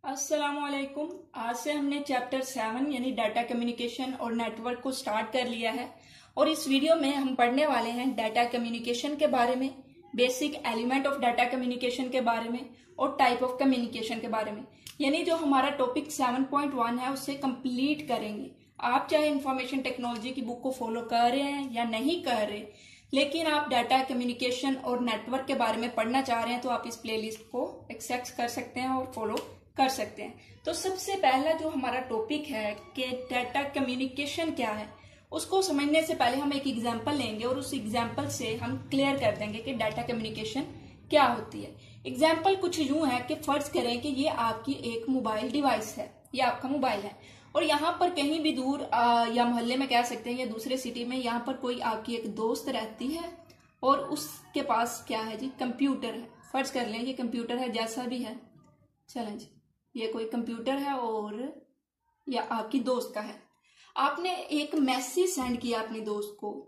अस्सलामुअलैकुम। आज से हमने चैप्टर 7 यानी डाटा कम्युनिकेशन और नेटवर्क को स्टार्ट कर लिया है और इस वीडियो में हम पढ़ने वाले हैं डाटा कम्युनिकेशन के बारे में, basic element of data communication के बारे में और टाइप ऑफ कम्युनिकेशन के बारे में। यानी जो हमारा टॉपिक 7.1 है उससे कंप्लीट करेंगे। आप चाहे इंफॉर्मेशन टेक्नोलॉजी की बुक को फॉलो कर रहे हैं या नहीं कर रहे, लेकिन आप डाटा कम्युनिकेशन और नेटवर्क के बारे में पढ़ना चाह रहे हैं तो आप इस प्लेलिस्ट को एक्सेस कर सकते हैं और फॉलो कर सकते हैं। तो सबसे पहला जो हमारा टॉपिक है कि डाटा कम्युनिकेशन क्या है, उसको समझने से पहले हम एक एग्जांपल लेंगे और उस एग्जांपल से हम क्लियर कर देंगे कि डाटा कम्युनिकेशन क्या होती है। एग्जांपल कुछ यूं है कि फर्ज करें कि ये आपकी एक मोबाइल डिवाइस है, ये आपका मोबाइल है और यहाँ पर कहीं भी दूर या मोहल्ले में कह सकते हैं या दूसरे सिटी में यहाँ पर कोई आपकी एक दोस्त रहती है और उसके पास क्या है जी, कंप्यूटर है। फर्ज कर लें ये कंप्यूटर है, जैसा भी है, चलें जी, ये कोई कंप्यूटर है और या आपकी दोस्त का है। आपने एक मैसेज सेंड किया अपनी दोस्त को,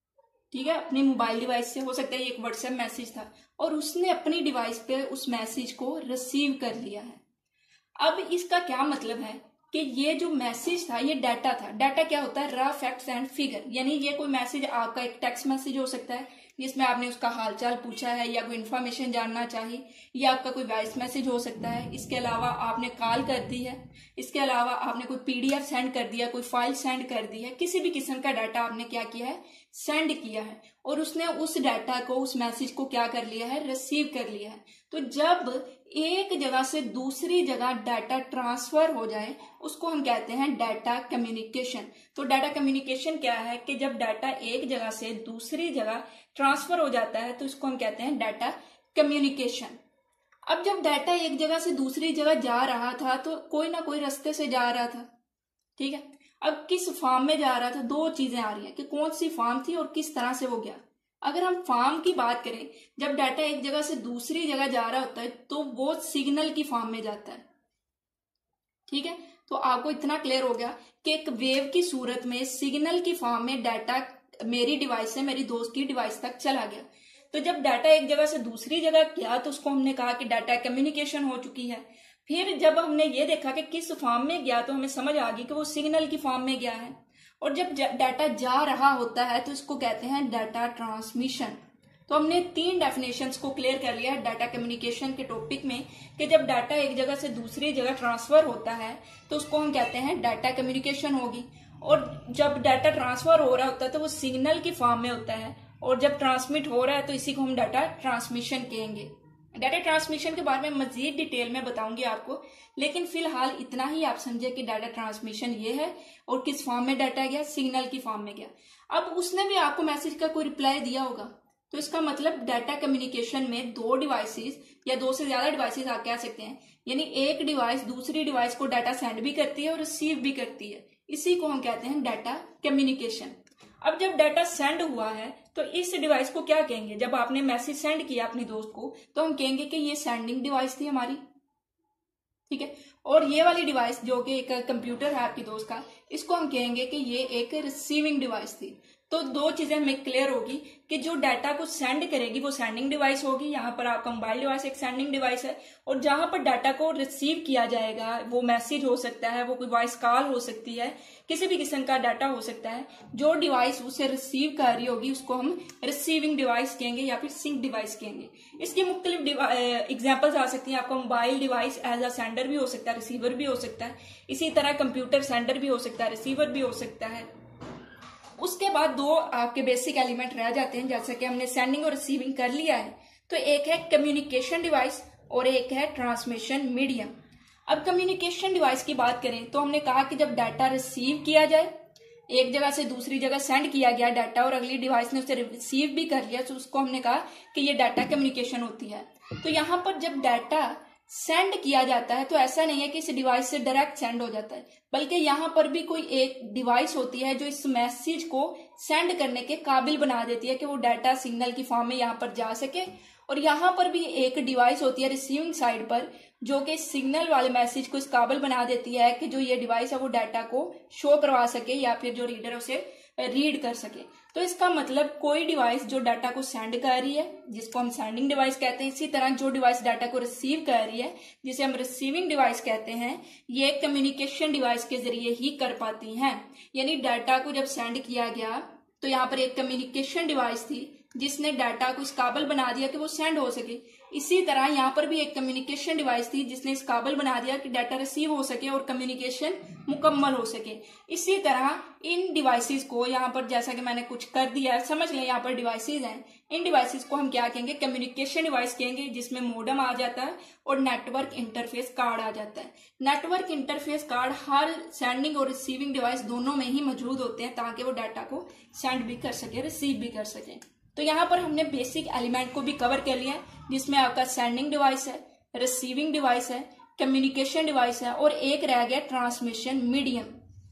ठीक है, अपनी मोबाइल डिवाइस से, हो सकता है ये एक व्हाट्सएप मैसेज था और उसने अपनी डिवाइस पे उस मैसेज को रिसीव कर लिया है। अब इसका क्या मतलब है कि ये जो मैसेज था ये डाटा था। डाटा क्या होता है? Raw facts and figure. यानी ये कोई मैसेज आपका एक टेक्स्ट मैसेज हो सकता है जिसमें आपने उसका हालचाल पूछा है या कोई इन्फॉर्मेशन जानना चाहिए, या आपका कोई वॉइस मैसेज हो सकता है। इसके अलावा आपने कॉल कर दी है, इसके अलावा आपने कोई पीडीएफ सेंड कर दिया, कोई फाइल सेंड कर दी है। किसी भी किस्म का डाटा आपने क्या किया है, सेंड किया है और उसने उस डाटा को, उस मैसेज को क्या कर लिया है, रिसीव कर लिया है। तो जब एक जगह से दूसरी जगह डाटा ट्रांसफर हो जाए उसको हम कहते हैं डाटा कम्युनिकेशन। तो डाटा कम्युनिकेशन क्या है कि जब डाटा एक जगह से दूसरी जगह ट्रांसफर हो जाता है तो इसको हम कहते हैं डाटा कम्युनिकेशन। अब जब डाटा एक जगह से दूसरी जगह जा रहा था तो कोई ना कोई रास्ते से जा रहा था, ठीक है। अब किस फॉर्म में जा रहा था, दो चीजें आ रही हैं कि कौन सी फॉर्म थी और किस तरह से वो गया। अगर हम फॉर्म की बात करें, जब डाटा एक जगह से दूसरी जगह जा रहा होता है तो वो सिग्नल की फॉर्म में जाता है, ठीक है। तो आपको इतना क्लियर हो गया कि एक वेव की सूरत में सिग्नल की फॉर्म में डाटा मेरी डिवाइस से मेरी दोस्त की डिवाइस तक चला गया। तो जब डाटा एक जगह से दूसरी जगह गया तो उसको हमने कहा कि डाटा कम्युनिकेशन हो चुकी है। फिर जब हमने ये देखा कि किस फॉर्म में गया तो हमें समझ आ गई कि वो सिग्नल की फॉर्म में गया है। और जब डाटा जा रहा होता है तो इसको कहते हैं डाटा ट्रांसमिशन। तो हमने 3 डेफिनेशंस को क्लियर कर लिया है डाटा कम्युनिकेशन के टॉपिक में कि जब डाटा एक जगह से दूसरी जगह ट्रांसफर होता है तो उसको हम कहते हैं डाटा कम्युनिकेशन होगी। और जब डाटा ट्रांसफर हो रहा होता है तो वो सिग्नल की फॉर्म में होता है और जब ट्रांसमिट हो रहा है तो इसी को हम डाटा ट्रांसमिशन कहेंगे। डाटा ट्रांसमिशन के बारे में मजीद डिटेल में बताऊंगी आपको, लेकिन फिलहाल इतना ही आप समझे कि डाटा ट्रांसमिशन ये है और किस फॉर्म में डाटा गया, सिग्नल की फॉर्म में गया। अब उसने भी आपको मैसेज का कोई रिप्लाई दिया होगा, तो इसका मतलब डाटा कम्युनिकेशन में 2 डिवाइसेस या 2 से ज्यादा डिवाइसेस आप कह सकते हैं। यानी एक डिवाइस दूसरी डिवाइस को डाटा सेंड भी करती है और रिसीव भी करती है। इसी को हम कहते हैं डाटा कम्युनिकेशन। अब जब डाटा सेंड हुआ है तो इस डिवाइस को क्या कहेंगे? जब आपने मैसेज सेंड किया अपनी दोस्त को तो हम कहेंगे कि ये सेंडिंग डिवाइस थी हमारी, ठीक है। और ये वाली डिवाइस जो कि एक कंप्यूटर है आपकी दोस्त का, इसको हम कहेंगे कि ये एक रिसीविंग डिवाइस थी। तो 2 चीजें हमें क्लियर होगी कि जो डाटा को सेंड करेगी वो सेंडिंग डिवाइस होगी। यहाँ पर आपका मोबाइल डिवाइस एक सेंडिंग डिवाइस है और जहां पर डाटा को रिसीव किया जाएगा, वो मैसेज हो सकता है, वो कोई वॉइस कॉल हो सकती है, किसी भी किस्म का डाटा हो सकता है, जो डिवाइस उसे रिसीव कर रही होगी उसको हम रिसीविंग डिवाइस कहेंगे या फिर सिंक डिवाइस कहेंगे। इसकी मुख्तलिफ एग्जाम्पल्स आ सकती हैं। आपका mobile device as a sender भी हो सकता है, रिसीवर भी हो सकता है। इसी तरह कंप्यूटर सेंडर भी हो सकता है, रिसीवर भी हो सकता है। उसके बाद 2 आपके बेसिक एलिमेंट रह जाते हैं, जैसे कि हमने सेंडिंग और रिसीविंग कर लिया है। तो एक है कम्युनिकेशन डिवाइस और एक है ट्रांसमिशन मीडियम। अब कम्युनिकेशन डिवाइस की बात करें तो हमने कहा कि जब डाटा रिसीव किया जाए, एक जगह से दूसरी जगह सेंड किया गया डाटा और अगली डिवाइस ने उसे रिसीव भी कर लिया तो उसको हमने कहा कि ये डाटा कम्युनिकेशन होती है। तो यहाँ पर जब डाटा सेंड किया जाता है तो ऐसा नहीं है कि इस डिवाइस से डायरेक्ट सेंड हो जाता है, बल्कि यहाँ पर भी कोई एक डिवाइस होती है जो इस मैसेज को सेंड करने के काबिल बना देती है कि वो डाटा सिग्नल की फॉर्म में यहाँ पर जा सके। और यहाँ पर भी एक डिवाइस होती है रिसीविंग साइड पर जो कि सिग्नल वाले मैसेज को इस काबिल बना देती है कि जो ये डिवाइस है वो डाटा को शो करवा सके या फिर जो रीडर है उसे रीड कर सके। तो इसका मतलब कोई डिवाइस जो डाटा को सेंड कर रही है, जिसको हम सेंडिंग डिवाइस कहते हैं, इसी तरह जो डिवाइस डाटा को रिसीव कर रही है, जिसे हम रिसीविंग डिवाइस कहते हैं, ये कम्युनिकेशन डिवाइस के जरिए ही कर पाती हैं। यानी डाटा को जब सेंड किया गया तो यहाँ पर एक कम्युनिकेशन डिवाइस थी जिसने डाटा को इस काबिल बना दिया कि वो सेंड हो सके। इसी तरह यहाँ पर भी एक कम्युनिकेशन डिवाइस थी जिसने इस काबिल बना दिया कि डाटा रिसीव हो सके और कम्युनिकेशन मुकम्मल हो सके। इसी तरह इन डिवाइसेस को यहाँ पर, जैसा कि मैंने कुछ कर दिया है, समझ लें यहाँ पर डिवाइसेस हैं, इन डिवाइसेस को हम क्या कहेंगे, कम्युनिकेशन डिवाइस कहेंगे, जिसमें मोडम आ जाता है और नेटवर्क इंटरफेस कार्ड आ जाता है। नेटवर्क इंटरफेस कार्ड हर सेंडिंग और रिसीविंग डिवाइस दोनों में ही मौजूद होते हैं ताकि वो डाटा को सेंड भी कर सके, रिसीव भी कर सके। तो यहाँ पर हमने बेसिक एलिमेंट को भी कवर कर लिया है, जिसमें आपका सेंडिंग डिवाइस है, रिसीविंग डिवाइस है, कम्युनिकेशन डिवाइस है और एक रह गया ट्रांसमिशन मीडियम।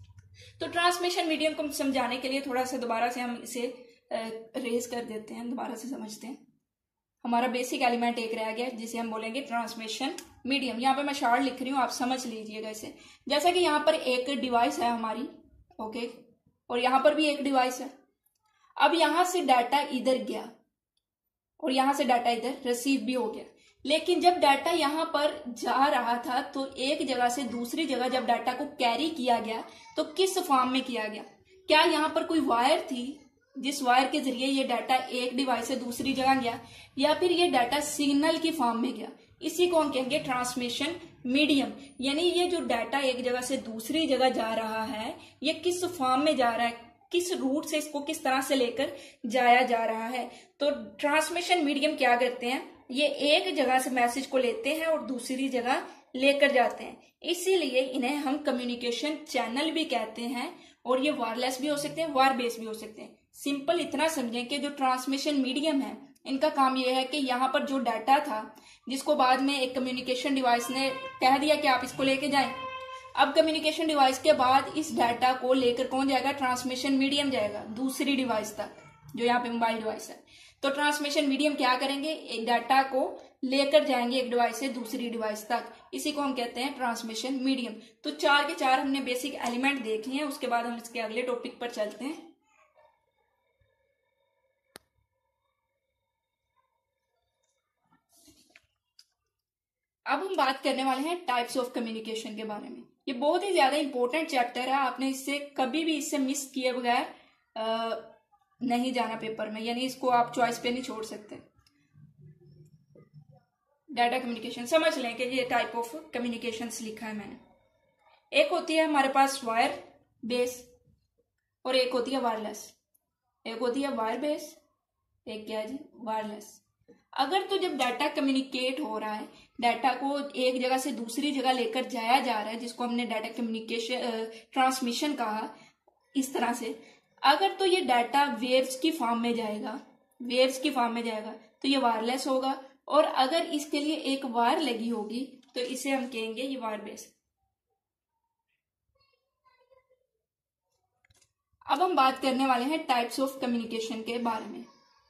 तो ट्रांसमिशन मीडियम को समझाने के लिए थोड़ा सा दोबारा से हम इसे रेज कर देते हैं, दोबारा से समझते हैं। हमारा बेसिक एलिमेंट एक रह गया जिसे हम बोलेंगे ट्रांसमिशन मीडियम। यहाँ पे मैं शार्ट लिख रही हूँ, आप समझ लीजिएगा इसे। जैसा कि यहाँ पर एक डिवाइस है हमारी, ओके, और यहाँ पर भी एक डिवाइस है। अब यहां से डाटा इधर गया और यहां से डाटा इधर रिसीव भी हो गया, लेकिन जब डाटा यहां पर जा रहा था तो एक जगह से दूसरी जगह जब डाटा को कैरी किया गया तो किस फॉर्म में किया गया? क्या यहां पर कोई वायर थी जिस वायर के जरिए ये डाटा एक डिवाइस से दूसरी जगह गया, या फिर ये डाटा सिग्नल की फॉर्म में गया? इसी को हम कहेंगे ट्रांसमिशन मीडियम। यानी ये जो डाटा एक जगह से दूसरी जगह जा रहा है, ये किस फॉर्म में जा रहा है, किस रूट से इसको किस तरह से लेकर जाया जा रहा है। तो ट्रांसमिशन मीडियम क्या करते हैं, ये एक जगह से मैसेज को लेते हैं और दूसरी जगह लेकर जाते हैं, इसीलिए इन्हें हम कम्युनिकेशन चैनल भी कहते हैं। और ये वायरलेस भी हो सकते हैं, वायर बेस भी हो सकते हैं। सिंपल इतना समझें कि जो ट्रांसमिशन मीडियम है, इनका काम यह है कि यहाँ पर जो डाटा था, जिसको बाद में एक कम्युनिकेशन डिवाइस ने कह दिया कि आप इसको लेके जाएं, अब कम्युनिकेशन डिवाइस के बाद इस डाटा को लेकर कौन जाएगा? ट्रांसमिशन मीडियम जाएगा दूसरी डिवाइस तक, जो यहाँ पे मोबाइल डिवाइस है। तो ट्रांसमिशन मीडियम क्या करेंगे? एक डाटा को लेकर जाएंगे एक डिवाइस से दूसरी डिवाइस तक, इसी को हम कहते हैं ट्रांसमिशन मीडियम। तो 4 के 4 हमने बेसिक एलिमेंट देख लिए हैं, उसके बाद हम इसके अगले टॉपिक पर चलते हैं। अब हम बात करने वाले हैं टाइप्स ऑफ कम्युनिकेशन के बारे में। ये बहुत ही ज्यादा इंपॉर्टेंट चैप्टर है, आपने इससे कभी भी इससे मिस किए बगैर नहीं जाना पेपर में, यानी इसको आप चॉइस पे नहीं छोड़ सकते। डाटा कम्युनिकेशन समझ लें कि ये टाइप ऑफ कम्युनिकेशंस लिखा है मैंने। एक होती है हमारे पास वायर बेस और एक होती है वायरलेस। एक होती है वायर बेस, एक क्या है जी? वायरलेस। अगर तो जब डाटा कम्युनिकेट हो रहा है, डाटा को एक जगह से दूसरी जगह लेकर जाया जा रहा है, जिसको हमने डाटा कम्युनिकेशन ट्रांसमिशन कहा, इस तरह से अगर तो ये डाटा वेव्स की फॉर्म में जाएगा, वेव्स की फॉर्म में जाएगा तो ये वायरलेस होगा। और अगर इसके लिए एक वायर लगी होगी तो इसे हम कहेंगे ये वायर बेस। अब हम बात करने वाले हैं टाइप्स ऑफ कम्युनिकेशन के बारे में।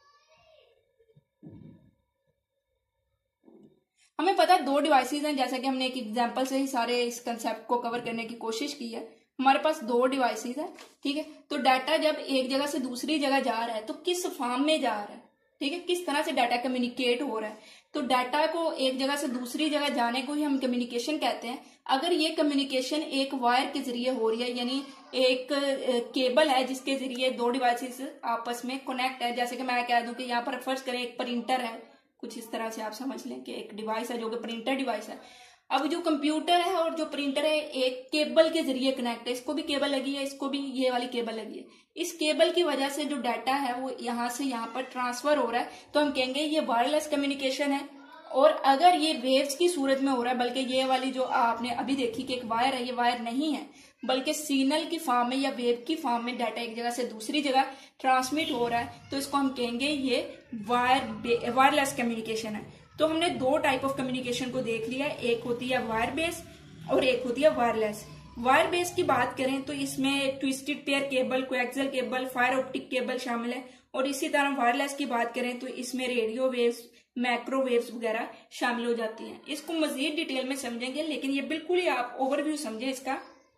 हमें पता है 2 डिवाइसेस हैं, जैसा कि हमने एक एग्जांपल से ही सारे इस कंसेप्ट को कवर करने की कोशिश की है। हमारे पास 2 डिवाइसेस है, ठीक है। तो डाटा जब एक जगह से दूसरी जगह जा रहा है तो किस फॉर्म में जा रहा है, ठीक है, किस तरह से डाटा कम्युनिकेट हो रहा है। तो डाटा को एक जगह से दूसरी जगह जाने को ही हम कम्युनिकेशन कहते हैं। अगर ये कम्युनिकेशन एक वायर के जरिए हो रही है, यानी एक केबल है जिसके जरिए 2 डिवाइसेस आपस में कनेक्ट है, जैसे कि मैं कह दूं कि यहाँ पर फर्ज करें एक प्रिंटर है, कुछ इस तरह से आप समझ लें कि एक डिवाइस है जो कि प्रिंटर डिवाइस है। अब जो कंप्यूटर है और जो प्रिंटर है एक केबल के जरिए कनेक्ट है, इसको भी केबल लगी है, इसको भी ये वाली केबल लगी है। इस केबल की वजह से जो डाटा है वो यहाँ से यहाँ पर ट्रांसफर हो रहा है, तो हम कहेंगे ये वायरलेस कम्युनिकेशन है। और अगर ये वेव्स की सूरत में हो रहा है, बल्कि ये वाली जो आपने अभी देखी कि एक वायर है, ये वायर नहीं है बल्कि सिग्नल की फॉर्म में या वेव की फॉर्म में डाटा एक जगह से दूसरी जगह ट्रांसमिट हो रहा है, तो इसको हम कहेंगे ये वायरलेस कम्युनिकेशन है। तो हमने 2 टाइप ऑफ कम्युनिकेशन को देख लिया, एक होती है वायर बेस और एक होती है वायरलेस। वायर बेस की बात करें तो इसमें twisted pair cable, coaxial cable, fire optic cable शामिल है। और इसी तरह वायरलेस की बात करें तो इसमें रेडियो वेव्स, माइक्रोवेव्स वगैरह शामिल हो जाती हैं। इसको मजीद डिटेल में समझेंगे, लेकिन ये बिल्कुल ही आप ओवरव्यू समझे इसका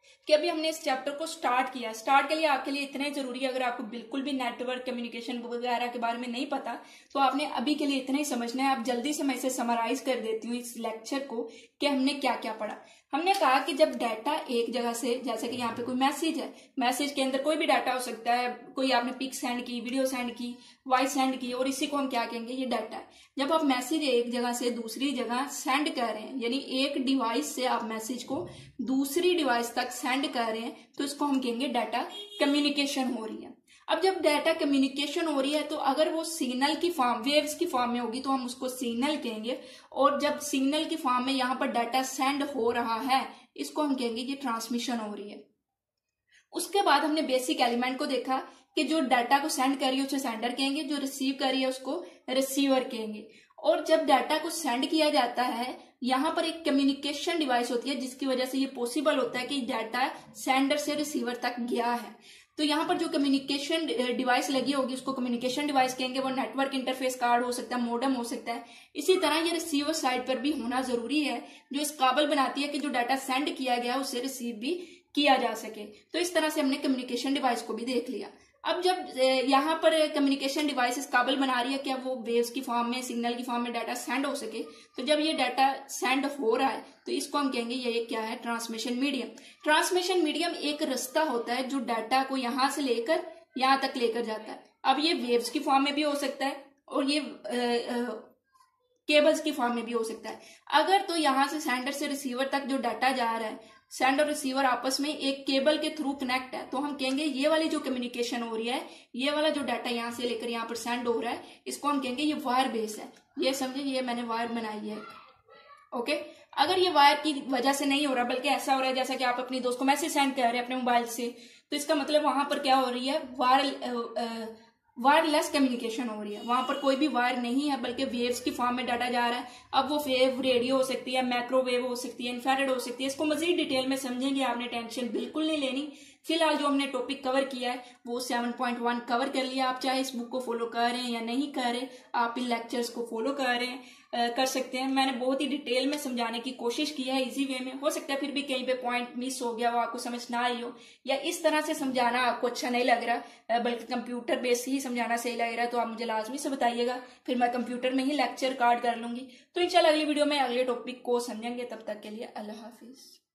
कि अभी हमने इस चैप्टर को स्टार्ट किया। स्टार्ट के लिए आपके लिए इतना ही जरूरी है, अगर आपको बिल्कुल भी नेटवर्क कम्युनिकेशन वगैरह के बारे में नहीं पता तो आपने अभी के लिए इतना ही समझना है। आप जल्दी से मैं इसे समराइज कर देती हूँ इस लेक्चर को कि हमने क्या क्या पढ़ा। हमने कहा कि जब डाटा एक जगह से, जैसे कि यहाँ पे कोई मैसेज है, मैसेज के अंदर कोई भी डाटा हो सकता है, कोई आपने पिक सेंड की, वीडियो सेंड की, वॉइस सेंड की, और इसी को हम क्या कहेंगे, ये डाटा है। जब आप मैसेज एक जगह से दूसरी जगह सेंड कर रहे हैं, यानी एक डिवाइस से आप मैसेज को दूसरी डिवाइस तक सेंड कर रहे हैं, तो इसको हम कहेंगे डाटा कम्युनिकेशन हो रही है। अब जब डाटा कम्युनिकेशन हो रही है तो अगर वो सिग्नल की फॉर्म, वेव्स की फॉर्म में होगी तो हम उसको सिग्नल कहेंगे, और जब सिग्नल की फॉर्म में यहाँ पर डाटा सेंड हो रहा है इसको हम कहेंगे ये ट्रांसमिशन हो रही है। उसके बाद हमने बेसिक एलिमेंट को देखा कि जो डाटा को सेंड कर रही है उसे सेंडर कहेंगे, जो रिसीव कर रही है उसको रिसीवर कहेंगे। और जब डाटा को सेंड किया जाता है यहाँ पर एक कम्युनिकेशन डिवाइस होती है जिसकी वजह से ये पॉसिबल होता है कि डाटा सेंडर से रिसीवर तक गया है। तो यहाँ पर जो कम्युनिकेशन डिवाइस लगी होगी उसको कम्युनिकेशन डिवाइस कहेंगे। वो नेटवर्क इंटरफेस कार्ड हो सकता है, मोडेम हो सकता है। इसी तरह ये रिसीवर साइड पर भी होना जरूरी है, जो इस काबिल बनाती है कि जो डाटा सेंड किया गया उसे रिसीव भी किया जा सके। तो इस तरह से हमने कम्युनिकेशन डिवाइस को भी देख लिया। अब जब यहाँ पर कम्युनिकेशन डिवाइस इस काबिल बना रही है क्या वो वेव्स की फॉर्म में, सिग्नल की फॉर्म में डाटा सेंड हो सके, तो जब ये डाटा सेंड हो रहा है तो इसको हम कहेंगे ये क्या है, ट्रांसमिशन मीडियम। ट्रांसमिशन मीडियम एक रास्ता होता है जो डाटा को यहाँ से लेकर यहाँ तक लेकर जाता है। अब ये वेव्स की फॉर्म में भी हो सकता है और ये केबल्स की फॉर्म में भी हो सकता है। अगर तो यहाँ से सेंडर से रिसीवर तक जो डाटा जा रहा है, सेंडर और रिसीवर आपस में एक केबल के थ्रू कनेक्ट है, तो हम कहेंगे ये वाली जो कम्युनिकेशन हो रही है, ये वाला जो डाटा यहाँ से लेकर यहाँ पर सेंड हो रहा है, इसको हम कहेंगे ये वायर बेस है। ये समझे, ये मैंने वायर बनाई है। ओके, अगर ये वायर की वजह से नहीं हो रहा बल्कि ऐसा हो रहा है जैसा कि आप अपनी दोस्त को मैसेज सेंड कर रहे हैं अपने मोबाइल से, तो इसका मतलब वहां पर क्या हो रही है, वायरलेस कम्युनिकेशन हो रही है। वहां पर कोई भी वायर नहीं है बल्कि वेव्स की फॉर्म में डाटा जा रहा है। अब वो वेव रेडियो हो सकती है, माइक्रोवेव हो सकती है, इंफ्रारेड हो सकती है। इसको मजीद डिटेल में समझेंगे, आपने टेंशन बिल्कुल नहीं लेनी। फिलहाल जो हमने टॉपिक कवर किया है वो 7.1 कवर कर लिया। आप चाहे इस बुक को फॉलो कर रहे हैं या नहीं कर रहे, आप इन लेक्चर्स को फॉलो कर रहे हैं, कर सकते हैं। मैंने बहुत ही डिटेल में समझाने की कोशिश की है, इजी वे में। हो सकता है फिर भी कहीं पे पॉइंट मिस हो गया हो, आपको समझ ना आई हो, या इस तरह से समझाना आपको अच्छा नहीं लग रहा, बल्कि कंप्यूटर बेस ही समझाना सही लग रहा है, तो आप मुझे लाजमी से बताइएगा, फिर मैं कंप्यूटर में ही लेक्चर रिकॉर्ड कर लूंगी। तो इंशाल्लाह अगली वीडियो में अगले टॉपिक को समझेंगे। तब तक के लिए अल्लाह हाफिज।